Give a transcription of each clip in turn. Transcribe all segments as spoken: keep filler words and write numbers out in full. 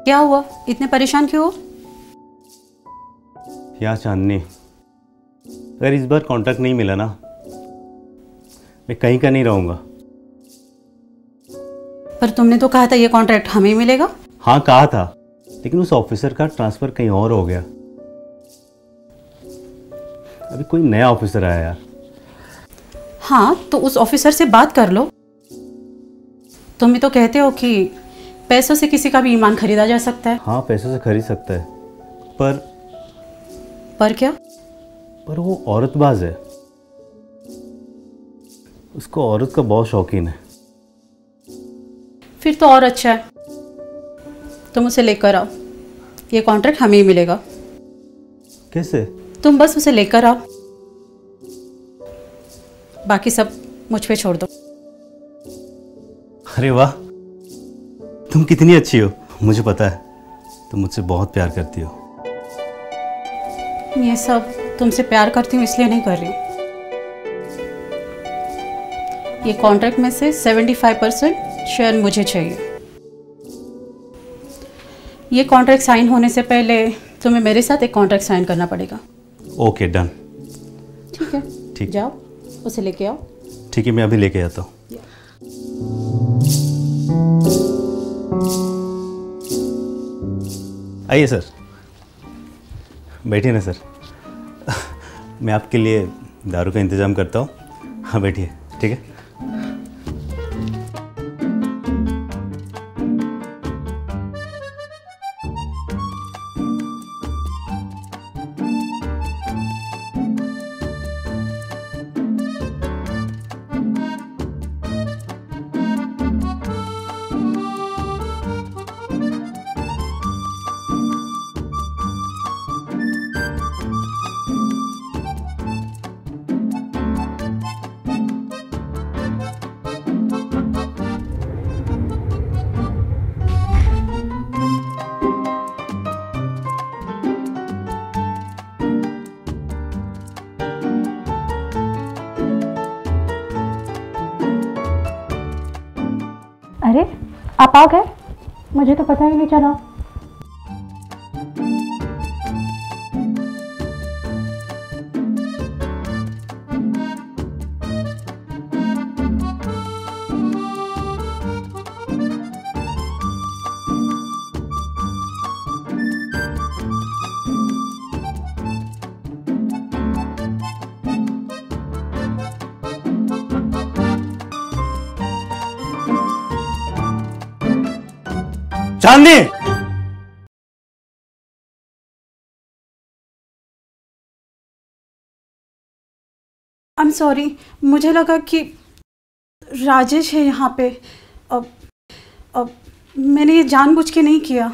क्या हुआ, इतने परेशान क्यों हो? या चांदनी, अगर इस बार कॉन्ट्रैक्ट नहीं मिला ना, मैं कहीं का नहीं रहूंगा। पर तुमने तो कहा था ये कॉन्ट्रैक्ट हमें ही मिलेगा। हाँ कहा था, लेकिन उस ऑफिसर का ट्रांसफर कहीं और हो गया। अभी कोई नया ऑफिसर आया यार। हाँ तो उस ऑफिसर से बात कर लो। तुम भी तो कहते हो कि पैसों से किसी का भी ईमान खरीदा जा सकता है। हाँ पैसों से खरीद सकता है, पर पर क्या? पर वो औरतबाज है। उसको औरत का बहुत शौकीन है। फिर तो और अच्छा है, तुम उसे लेकर आओ, ये कॉन्ट्रैक्ट हमें ही मिलेगा। कैसे? तुम बस उसे लेकर आओ, बाकी सब मुझ पे छोड़ दो। अरे वाह, तुम कितनी अच्छी हो। मुझे पता है तुम मुझसे बहुत प्यार करती हो। ये सब तुमसे प्यार करती हूँ इसलिए नहीं कर रही हूँ। ये कॉन्ट्रैक्ट में से पचहत्तर परसेंट शेयर मुझे चाहिए। ये कॉन्ट्रैक्ट साइन होने से पहले तुम्हें मेरे साथ एक कॉन्ट्रैक्ट साइन करना पड़ेगा। Okay done. ठीक है, ठीक, जाओ उसे लेके आओ। ठीक है, मैं अभी लेके आता हूँ। आइए सर, बैठिए ना सर। मैं आपके लिए दारू का इंतज़ाम करता हूँ। हाँ बैठिए, ठीक है। अरे आप आ गए, मुझे तो पता ही नहीं चला। चांदनी, आई एम सॉरी, मुझे लगा कि राजेश है यहाँ पे। अब अब मैंने ये जानबूझ के नहीं किया।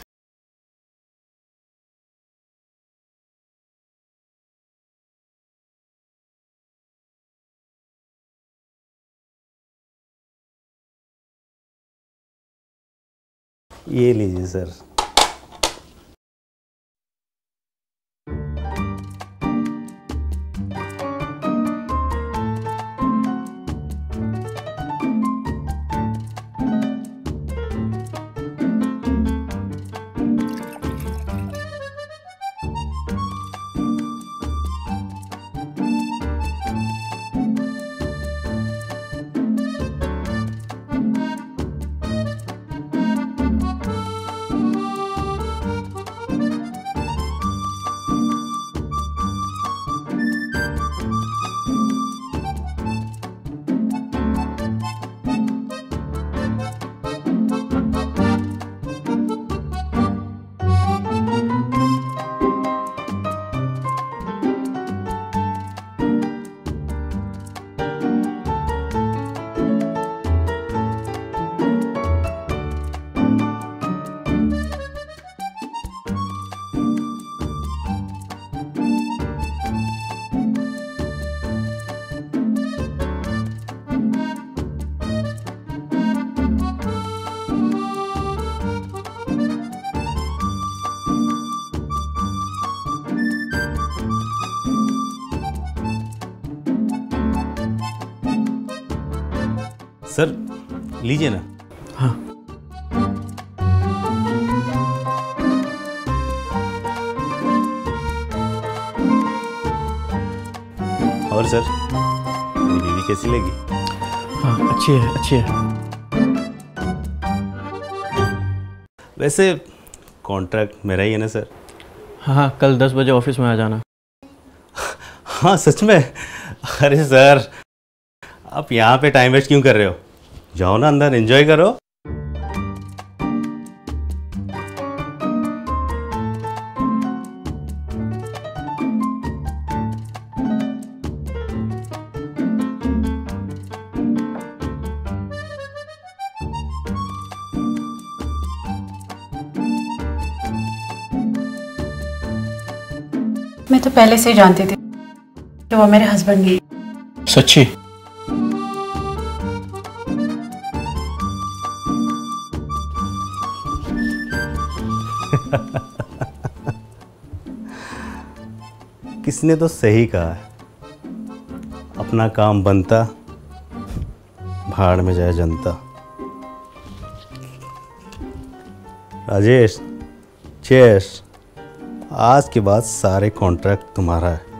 ये लीजिए सर। सर लीजिए ना। हाँ और सर, मेरी बीवी कैसी लगी? हाँ, अच्छी है, अच्छी है। वैसे कॉन्ट्रैक्ट मेरा ही है ना सर? हाँ हाँ, कल दस बजे ऑफिस में आ जाना। हाँ सच में? अरे सर, आप यहाँ पे टाइम वेस्ट क्यों कर रहे हो? जाओ ना अंदर, एंजॉय करो। मैं तो पहले से ही जानती थी कि वो मेरे हस्बैंड नहीं है। सच्ची? किसने तो सही कहा है, अपना काम बनता, भाड़ में जाए जनता। राजेश, चेस, आज के बाद सारे कॉन्ट्रैक्ट तुम्हारा है।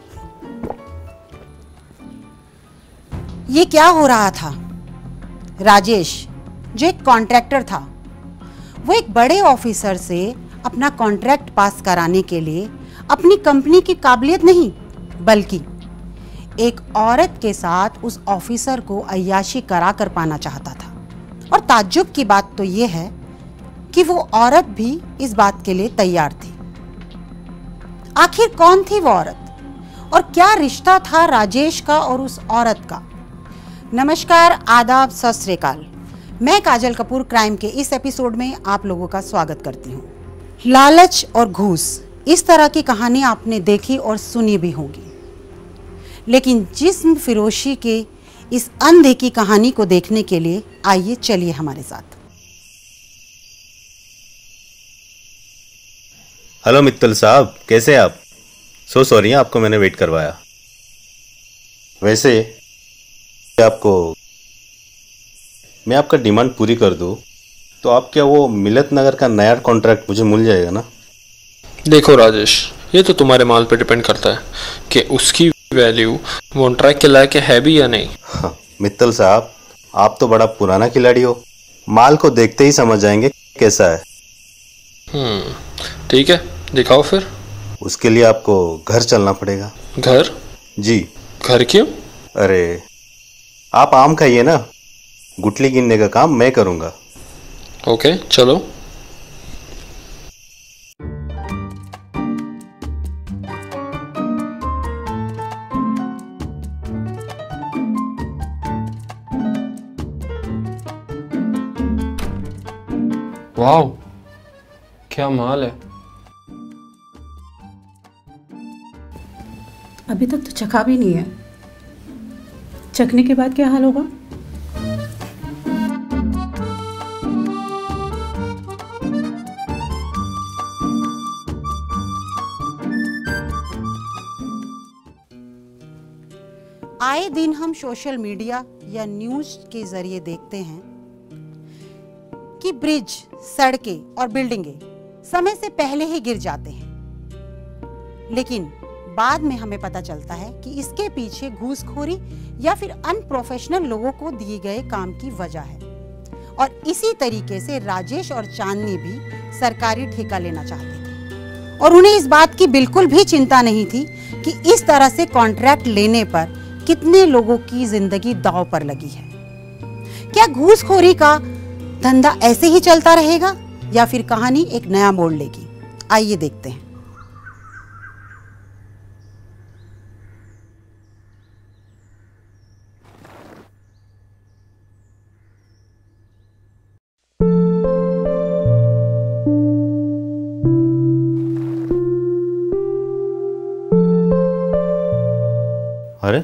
ये क्या हो रहा था? राजेश जो एक कॉन्ट्रैक्टर था, वो एक बड़े ऑफिसर से अपना कॉन्ट्रैक्ट पास कराने के लिए अपनी कंपनी की काबिलियत नहीं, बल्कि एक औरत के साथ उस ऑफिसर को अय्याशी करा कर पाना चाहता था। और ताज्जुब की बात तो ये है कि वो औरत भी इस बात के लिए तैयार थी। आखिर कौन थी वो औरत और क्या रिश्ता था राजेश का और उस औरत का? नमस्कार, आदाब, सत श्री अकाल। मैं काजल कपूर क्राइम के इस एपिसोड में आप लोगों का स्वागत करती हूँ। लालच और घूस, इस तरह की कहानी आपने देखी और सुनी भी होगी, लेकिन जिस्म फिरोशी के इस अंधे की कहानी को देखने के लिए आइए चलिए हमारे साथ। हेलो मित्तल साहब, कैसे आप? सो सॉरी आपको मैंने वेट करवाया। वैसे आपको मैं आपका डिमांड पूरी कर दूं तो आप क्या वो मिलत नगर का नया कॉन्ट्रैक्ट मुझे मिल जाएगा ना? देखो राजेश, ये तो तुम्हारे माल पे डिपेंड करता है कि उसकी वैल्यू कॉन्ट्रैक्ट के लायक है भी या नहीं। हाँ, मित्तल साहब, आप तो बड़ा पुराना खिलाड़ी हो, माल को देखते ही समझ जाएंगे कैसा है। हम्म ठीक है, दिखाओ फिर। उसके लिए आपको घर चलना पड़ेगा। घर? जी। घर क्यों? अरे आप आम खाइए ना, गुटली गिनने का काम मैं करूंगा। ओके चलो। वाह, क्या माल है। अभी तक तो चखा भी नहीं है, चखने के बाद क्या हाल होगा? आए दिन हम सोशल मीडिया या न्यूज के जरिए देखते हैं कि ब्रिज, सड़कें और बिल्डिंगें समय से पहले ही गिर जाते हैं, लेकिन बाद में हमें पता चलता है कि इसके पीछे घूसखोरी या फिर अनप्रोफेशनल लोगों को दिए गए काम की वजह है। और इसी तरीके से राजेश और चांदनी भी सरकारी ठेका लेना चाहते थे और उन्हें इस बात की बिल्कुल भी चिंता नहीं थी कि इस तरह से कॉन्ट्रैक्ट लेने पर कितने लोगों की जिंदगी दांव पर लगी है। क्या घूसखोरी का धंधा ऐसे ही चलता रहेगा या फिर कहानी एक नया मोड़ लेगी? आइए देखते हैं। अरे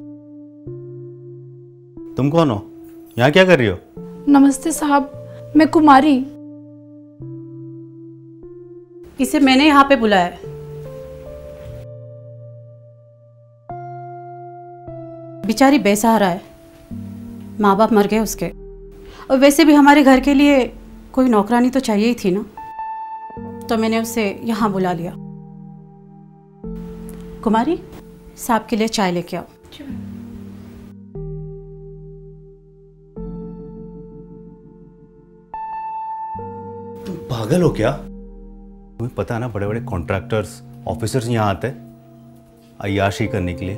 तुम कौन हो? यहाँ क्या कर रही हो? नमस्ते साहब, मैं कुमारी। इसे मैंने यहाँ पे बुलाया है। बेचारी बेसहारा है, माँ बाप मर गए उसके, और वैसे भी हमारे घर के लिए कोई नौकरानी तो चाहिए ही थी ना, तो मैंने उसे यहाँ बुला लिया। कुमारी, साहब के लिए चाय लेके आओ। तुम पागल हो क्या? तुम्हें पता है ना, बड़े बड़े कॉन्ट्रैक्टर्स, ऑफिसर्स यहाँ आते हैं अय्याशी करने के लिए।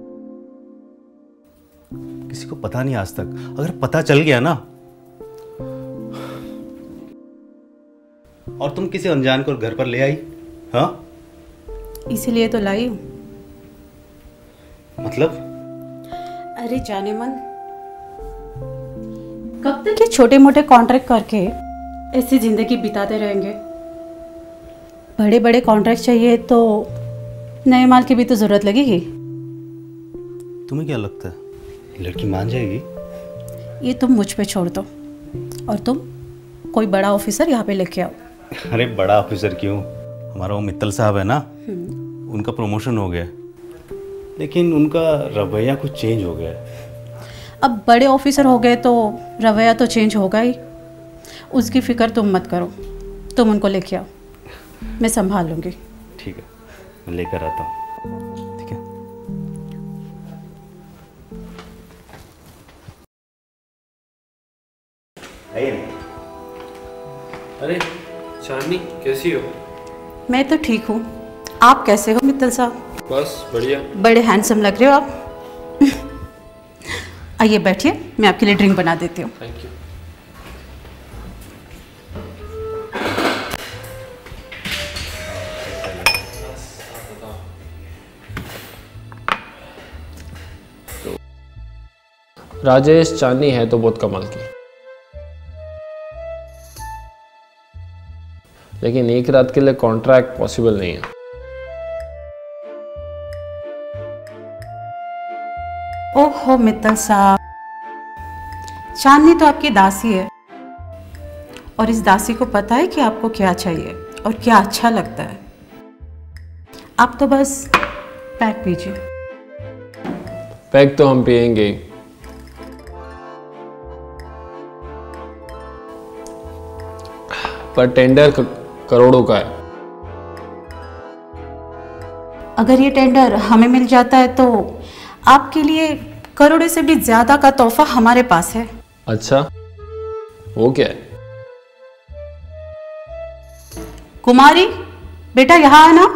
किसी को पता नहीं आज तक। अगर पता चल गया ना, और तुम किसी अनजान को घर पर ले आई, हाँ? इसीलिए तो लाई हूँ। मतलब? अरे जाने मन, कब तक ये छोटे मोटे कॉन्ट्रैक्ट करके ऐसी जिंदगी बिताते रहेंगे? बड़े बड़े कॉन्ट्रैक्ट चाहिए तो नए माल की भी तो जरूरत लगेगी। तुम्हें क्या लगता है लड़की मान जाएगी? ये तुम मुझ पे छोड़ दो और तुम कोई बड़ा ऑफिसर यहाँ पे लेके आओ। अरे बड़ा ऑफिसर क्यों? हमारा वो मित्तल साहब है ना, उनका प्रमोशन हो गया, लेकिन उनका रवैया कुछ चेंज हो गया है। अब बड़े ऑफिसर हो गए तो रवैया तो चेंज होगा ही। उसकी फिक्र तुम मत करो, तुम उनको लेके आओ, मैं संभाल लूँगी। ठीक है, मैं लेकर आता हूँ। ठीक है। आइए। अरे चांदनी, कैसी हो? मैं तो ठीक हूँ, आप कैसे हो मित्तल साहब? बस बढ़िया। बड़े हैंडसम लग रहे हो आप। आइए बैठिए, मैं आपके लिए ड्रिंक बना देती हूँ। Thank you. राजेश, चांदनी है तो बहुत कमाल की, लेकिन एक रात के लिए कॉन्ट्रैक्ट पॉसिबल नहीं है। ओहो मित्तल साहब, चांदनी तो आपकी दासी है और इस दासी को पता है कि आपको क्या चाहिए और क्या अच्छा लगता है। आप तो बस पैक पीजिए। पैक तो हम पिएंगे, पर टेंडर करोड़ों का है। अगर ये टेंडर हमें मिल जाता है तो आपके लिए करोड़ों से भी ज्यादा का तोहफा हमारे पास है। अच्छा, वो क्या है? कुमारी बेटा, यहाँ आना।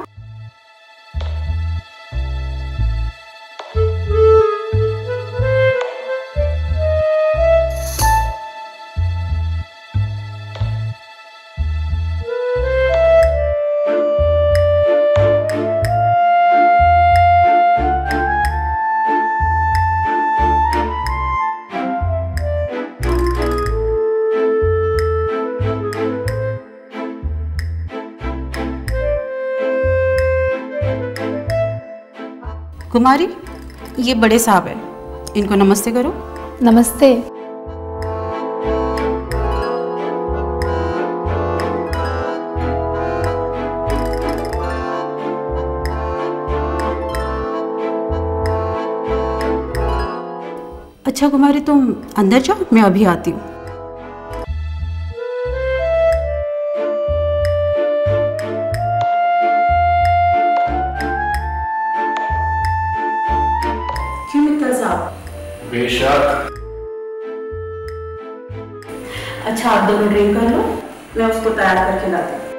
कुमारी, ये बड़े साहब है, इनको नमस्ते करो। नमस्ते। अच्छा कुमारी, तुम अंदर जाओ, मैं अभी आती हूँ। क्यों मित्तल साहब? बेशक। अच्छा, आप दोनों ड्रिंक कर लो, मैं उसको तैयार करके लाती हूँ।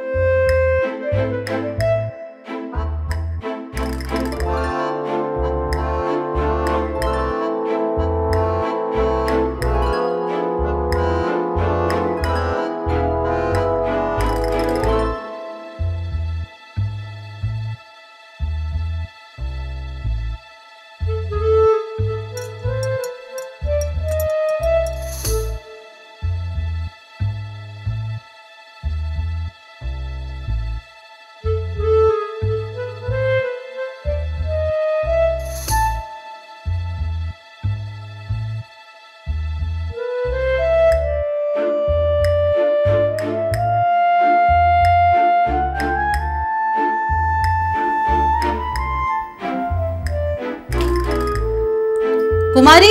कुमारी,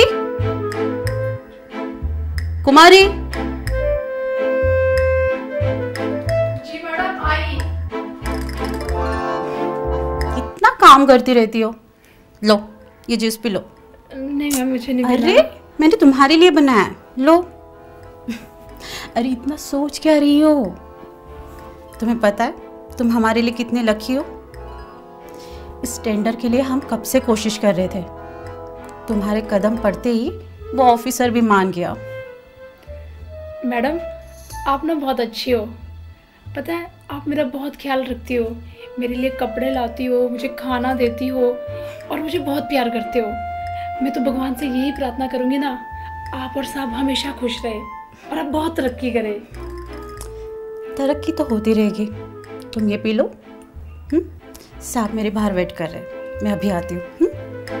कुमारी। जी मैडम, आई। इतना काम करती रहती हो। लो, ये जूस पी लो। नहीं मैम, मुझे नहीं अरे मिला। मैंने तुम्हारे लिए बनाया है, लो। अरे इतना सोच क्या रही हो? तुम्हें पता है तुम हमारे लिए कितने लकी हो। इस टेंडर के लिए हम कब से कोशिश कर रहे थे, तुम्हारे कदम पड़ते ही वो ऑफिसर भी मान गया। मैडम आप ना बहुत अच्छी हो, पता है आप मेरा बहुत ख्याल रखती हो, मेरे लिए कपड़े लाती हो, मुझे खाना देती हो और मुझे बहुत प्यार करते हो। मैं तो भगवान से यही प्रार्थना करूँगी ना, आप और साहब हमेशा खुश रहे और आप बहुत तरक्की करें। तरक्की तो होती रहेगी, तुम ये पी लो। हम्म, साहब मेरे बाहर वेट कर रहे हैं, मैं अभी आती हूँ। हम्म?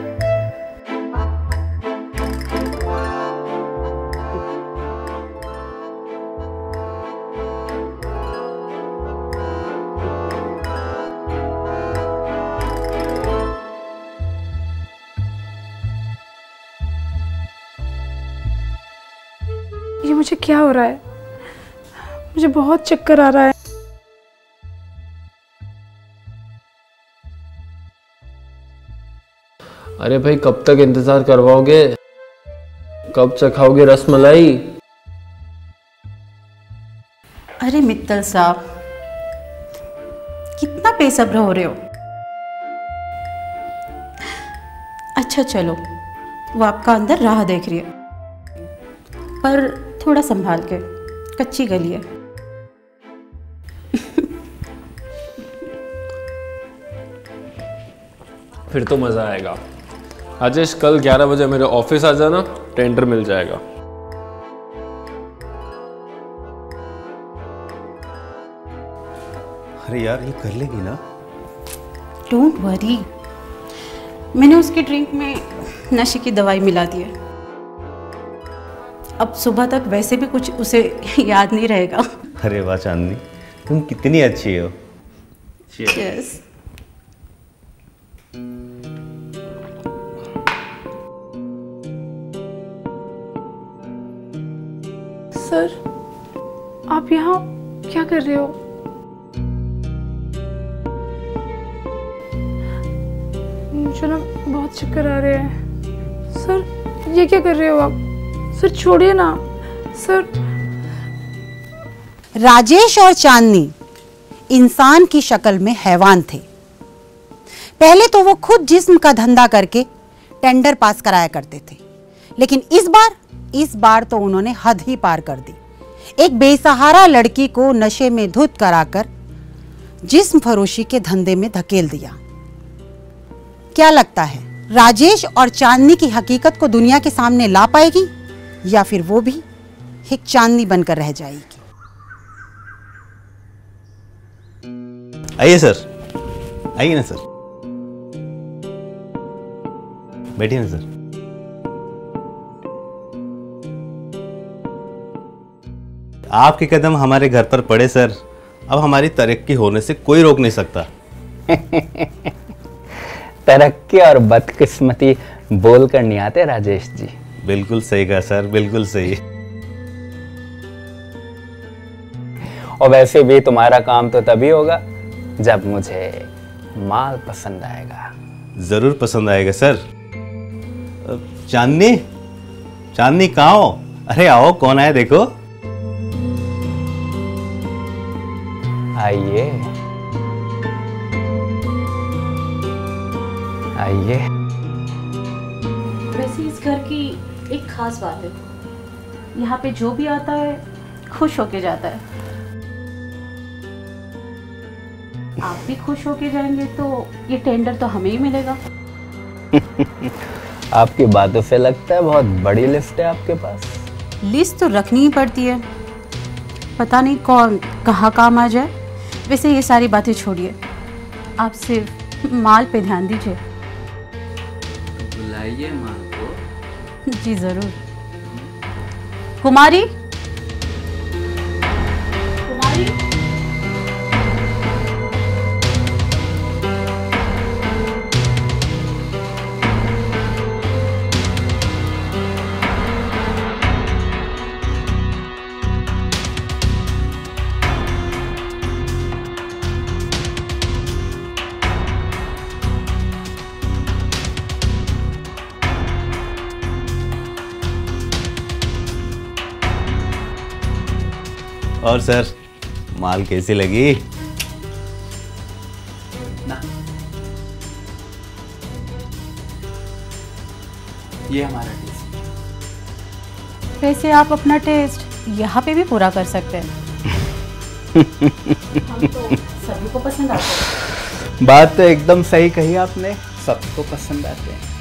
ये मुझे क्या हो रहा है? मुझे बहुत चक्कर आ रहा है। अरे भाई कब तक इंतजार करवाओगे? कब चखाओगे रसमलाई? अरे मित्तल साहब, कितना बेसब्र हो रहे हो। अच्छा चलो, वो आपका अंदर राह देख रही है, पर थोड़ा संभाल के, कच्ची गली है। फिर तो मजा आएगा। राजेश कल ग्यारह बजे मेरे ऑफिस आ जाना, टेंडर मिल जाएगा। अरे यार ये कर लेगी ना? डोंट वरी, मैंने उसकी ड्रिंक में नशे की दवाई मिला दी है। अब सुबह तक वैसे भी कुछ उसे याद नहीं रहेगा। अरे वाह चांदनी, तुम कितनी अच्छी हो। Cheers. सर आप यहाँ क्या कर रहे हो? मुझे ना बहुत चक्कर आ रहे हैं। सर ये क्या कर रहे हो आप? सर छोड़िए ना सर। राजेश और चांदनी इंसान की शक्ल में हैवान थे। पहले तो वो खुद जिस्म का धंधा करके टेंडर पास कराया करते थे, लेकिन इस बार इस बार तो उन्होंने हद ही पार कर दी। एक बेसहारा लड़की को नशे में धुत कराकर जिस्म फरोशी के धंधे में धकेल दिया। क्या लगता है राजेश और चांदनी की हकीकत को दुनिया के सामने ला पाएगी, या फिर वो भी एक चांदनी बनकर रह जाएगी? आइए सर, आइए ना सर, बैठिए ना सर। आपके कदम हमारे घर पर पड़े सर, अब हमारी तरक्की होने से कोई रोक नहीं सकता। तरक्की और बदकिस्मती बोल कर नहीं आते राजेश जी। बिल्कुल सही कहा सर, बिल्कुल सही। और वैसे भी तुम्हारा काम तो तभी होगा जब मुझे माल पसंद आएगा। जरूर पसंद आएगा सर। चांदनी, चांदनी कहाँ हो? अरे आओ, कौन आया देखो। आइए आइए। वैसे इस घर की एक खास बात है, यहाँ पे जो भी आता है खुश होके जाता है। आप भी खुश होके जाएंगे तो ये टेंडर तो हमें ही मिलेगा। आपकी बातों से लगता है बहुत बड़ी लिस्ट है आपके पास। लिस्ट तो रखनी ही पड़ती है, पता नहीं कौन कहाँ काम आ जाए। वैसे ये सारी बातें छोड़िए, आप सिर्फ माल पे ध्यान दीजिए। बुलाइए माल को। जी जरूर। कुमारी, कुमारी। और सर, माल कैसी लगी? ना, ये हमारा टेस्ट। वैसे आप अपना टेस्ट यहाँ पे भी पूरा कर सकते हैं। हम तो सभी को पसंद आते हैं। बात तो एकदम सही कही आपने, सबको पसंद आते हैं।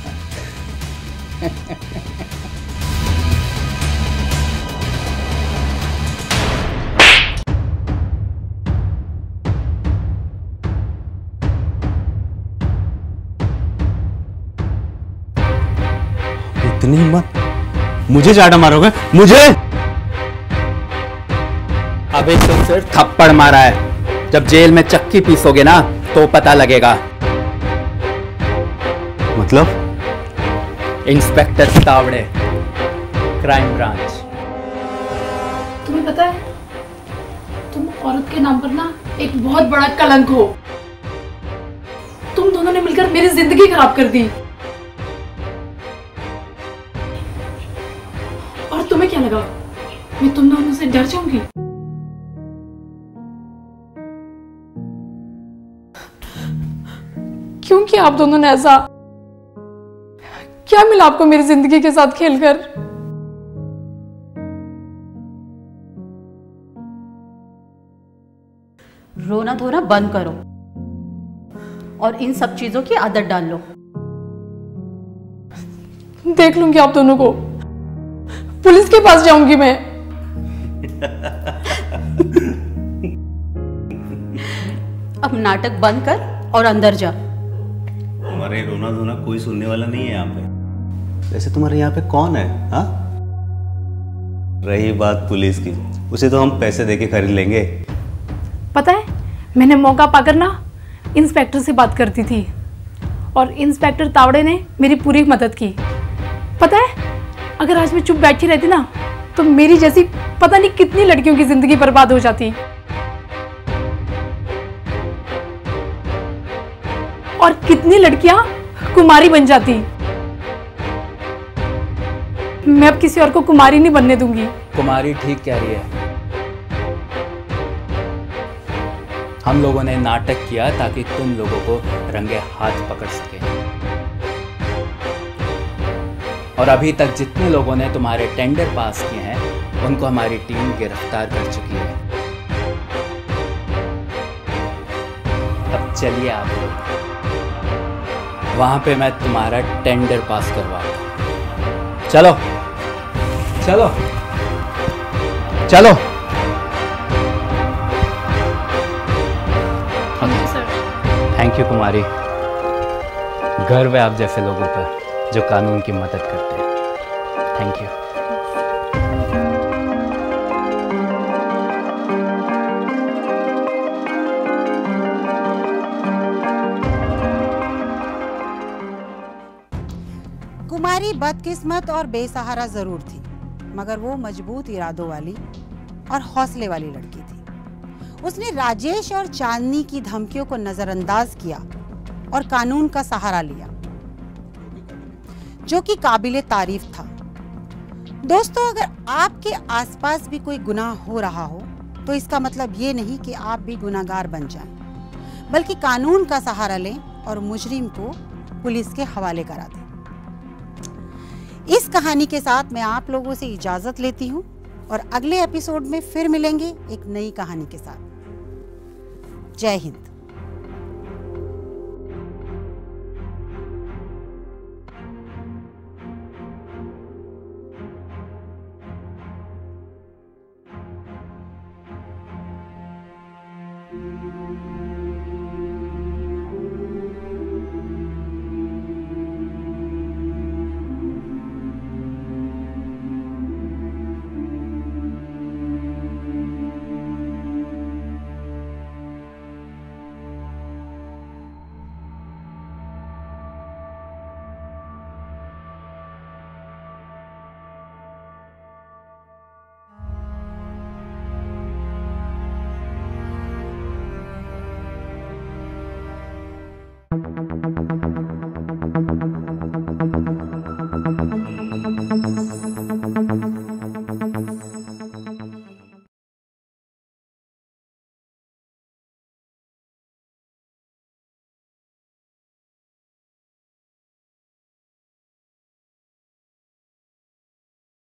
इतनी हिम्मत, मुझे चाटा मारोगे? मुझे? अबे तुम सिर्फ थप्पड़ मारा है, जब जेल में चक्की पीसोगे ना तो पता लगेगा। मतलब? Inspector Tawde, crime branch. तुम्हें पता है, तुम औरत के नाम पर ना एक बहुत बड़ा कलंक हो। तुम दोनों ने मिलकर मेरी जिंदगी खराब कर दी। और तुम्हें क्या लगा मैं तुम दोनों से डर जाऊंगी? क्यों किया आप दोनों ने ऐसा? क्या मिला आपको मेरी जिंदगी के साथ खेलकर? रोना धोना बंद करो और इन सब चीजों की आदत डाल लो। देख लूंगी आप दोनों को, पुलिस के पास जाऊंगी मैं। अब नाटक बंद कर और अंदर जा। तुम्हारे रोना धोना कोई सुनने वाला नहीं है यहाँ पे। वैसे तुम्हारे यहाँ पे कौन है? हाँ, रही बात पुलिस की, उसे तो हम पैसे देके खरीद लेंगे। पता है, मैंने मौका पाकर ना इंस्पेक्टर से बात करती थी और इंस्पेक्टर तावड़े ने मेरी पूरी मदद की। पता है, अगर आज मैं चुप बैठी रहती ना तो मेरी जैसी पता नहीं कितनी लड़कियों की जिंदगी बर्बाद हो जाती और कितनी लड़कियां कुमारी बन जाती। मैं अब किसी और को कुमारी नहीं बनने दूंगी। कुमारी ठीक कह रही है। हम लोगों ने नाटक किया ताकि तुम लोगों को रंगे हाथ पकड़ सके, और अभी तक जितने लोगों ने तुम्हारे टेंडर पास किए हैं उनको हमारी टीम गिरफ्तार कर चुकी है। अब चलिए आप लोग, वहां पे मैं तुम्हारा टेंडर पास करवाऊंगा। चलो चलो चलो। थैंक यू कुमारी, गर्व है आप जैसे लोगों पर जो कानून की मदद करते हैं। Thank you. कुमारी बदकिस्मत और बेसहारा जरूर थी, मगर वो मजबूत इरादों वाली और हौसले वाली लड़की थी। उसने राजेश और चांदनी की धमकियों को नजरअंदाज किया और कानून का सहारा लिया, जो कि काबिले तारीफ था। दोस्तों, अगर आपके आसपास भी कोई गुनाह हो रहा हो तो इसका मतलब ये नहीं कि आप भी गुनाहगार बन जाएं, बल्कि कानून का सहारा लें और मुजरिम को पुलिस के हवाले करा दें। इस कहानी के साथ मैं आप लोगों से इजाजत लेती हूँ और अगले एपिसोड में फिर मिलेंगे एक नई कहानी के साथ। जय हिंद। Thank you.